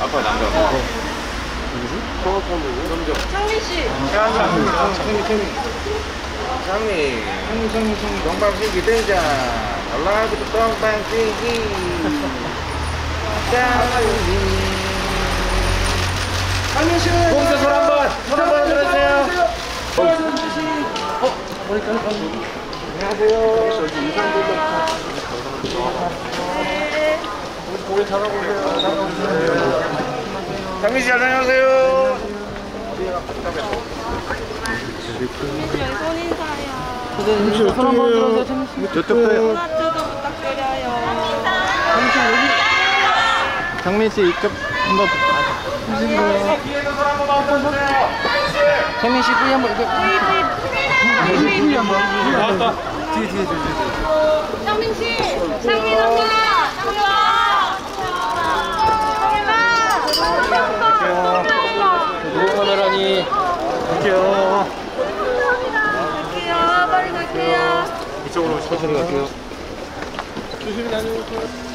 아빠 남자. 누구지? 창민씨. 장미. 동방신기 등장. 올라가기도 동방신기. 창민씨. 공개 손 한번 들어주세요. 안녕하세요. 고개 잘하고 장미씨 안녕하세요. 저희 손인사요. 잠시 손 한번 들어주세요. 저쪽도요. 하트도 부탁드려요. 장민씨 이쪽 한번 보세요. 장민씨 뿌리 한번 이렇게 뿌리 한번 뒤에 창민씨. 창민 언니. 누구 카메라니? 갈게요. 갈게요. 빨리 갈게요. 이쪽으로 천천히 갈게요. 조심히 다녀오세요.